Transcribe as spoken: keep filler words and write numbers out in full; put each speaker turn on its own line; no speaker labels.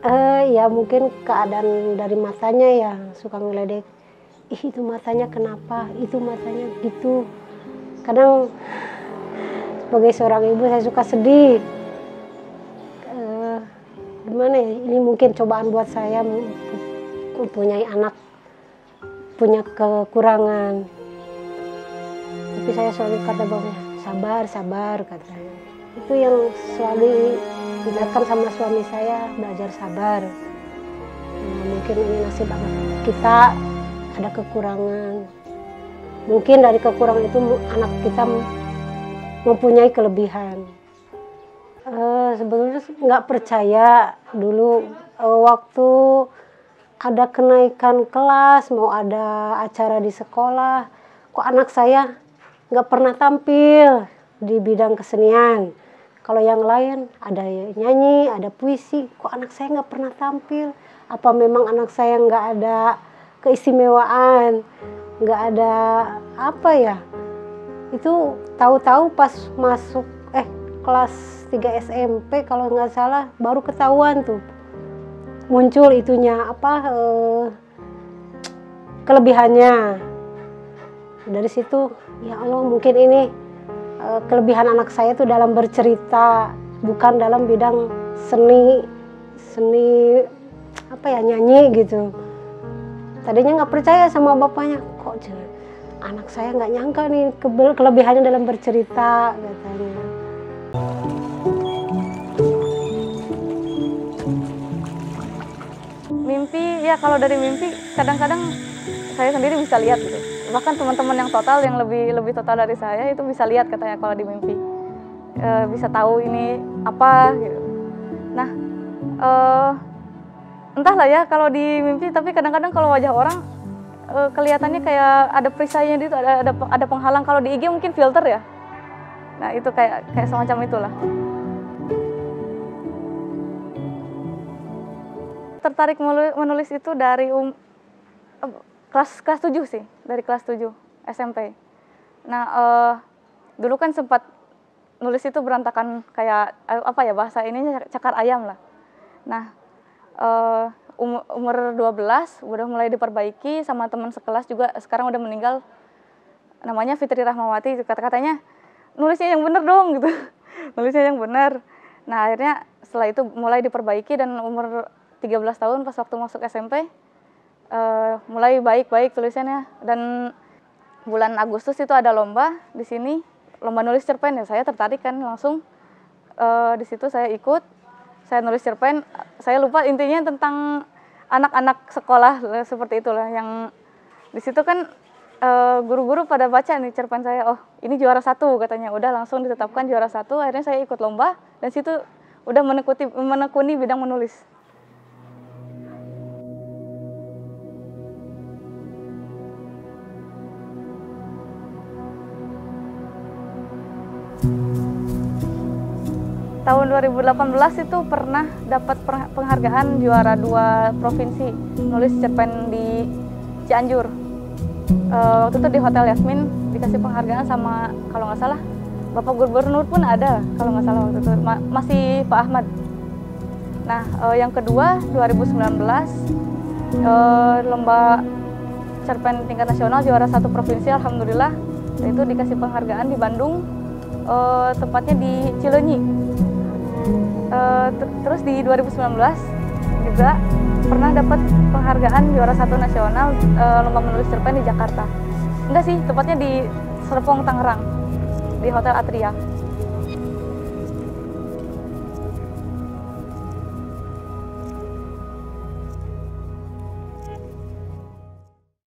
Eh, ya mungkin keadaan dari matanya ya suka ngeledek. Ih, itu matanya kenapa? Itu matanya gitu. Kadang sebagai seorang ibu saya suka sedih. Eh, gimana ya? Ini mungkin cobaan buat saya mempunyai anak punya kekurangan. Tapi saya selalu kata bahwa sabar, sabar katanya. Itu yang selalu diingatkan sama suami saya, belajar sabar. Nah, mungkin ini nasib anak kita ada kekurangan. Mungkin dari kekurangan itu anak kita mempunyai kelebihan. Uh, sebetulnya nggak percaya dulu uh, waktu ada kenaikan kelas, mau ada acara di sekolah, kok anak saya nggak pernah tampil di bidang kesenian. Kalau yang lain ada nyanyi, ada puisi, kok anak saya nggak pernah tampil? Apa memang anak saya nggak ada keistimewaan, nggak ada apa ya? Itu tahu-tahu pas masuk eh kelas tiga S M P kalau nggak salah baru ketahuan tuh muncul itunya apa eh, kelebihannya. Dari situ ya Allah mungkin ini eh, kelebihan anak saya tuh dalam bercerita, bukan dalam bidang seni seni apa ya nyanyi gitu. Tadinya nggak percaya sama bapaknya, kok anak saya nggak nyangka nih kelebihannya dalam bercerita katanya.
Mimpi ya, kalau dari mimpi kadang-kadang saya sendiri bisa lihat gitu. Bahkan teman-teman yang total yang lebih lebih total dari saya itu bisa lihat katanya kalau di mimpi, e, bisa tahu ini apa gitu. Nah e, entahlah ya kalau di mimpi, tapi kadang-kadang kalau wajah orang e, kelihatannya kayak ada perisainya gitu, ada ada ada penghalang. Kalau di I G mungkin filter ya. Nah itu kayak kayak semacam itulah. Tertarik menulis itu dari um, kelas kelas tujuh sih, dari kelas tujuh S M P. Nah, uh, dulu kan sempat nulis itu berantakan kayak apa ya bahasa ininya cakar ayam lah. Nah, uh, um, umur dua belas udah mulai diperbaiki sama teman sekelas juga, sekarang udah meninggal. Namanya Fitri Rahmawati, kata-katanya nulisnya yang bener dong gitu. Nulisnya yang bener. Nah, akhirnya setelah itu mulai diperbaiki dan umur tiga belas tahun pas waktu masuk S M P uh, mulai baik-baik tulisannya, dan bulan Agustus itu ada lomba di sini, lomba nulis cerpen ya, saya tertarik kan langsung uh, di situ saya ikut, saya nulis cerpen. Saya lupa intinya tentang anak-anak sekolah seperti itulah, yang di situ kan uh, guru-guru pada baca nih cerpen saya, oh ini juara satu katanya, udah langsung ditetapkan juara satu. Akhirnya saya ikut lomba dan situ udah menekuni, menekuni bidang menulis. Tahun dua ribu delapan belas itu pernah dapat penghargaan juara dua provinsi nulis cerpen di Cianjur. E, waktu itu di Hotel Yasmin dikasih penghargaan sama, kalau nggak salah Bapak Gubernur pun ada, kalau nggak salah waktu itu Ma masih Pak Ahmad. Nah e, yang kedua dua ribu sembilan belas e, lomba cerpen tingkat nasional juara satu provinsi, alhamdulillah. Itu dikasih penghargaan di Bandung, e, tepatnya di Cileunyi. Uh, terus di dua ribu sembilan belas juga pernah dapat penghargaan juara satu nasional uh, lomba menulis cerpen di Jakarta. Enggak sih, tepatnya di Serpong, Tangerang, di Hotel Atria.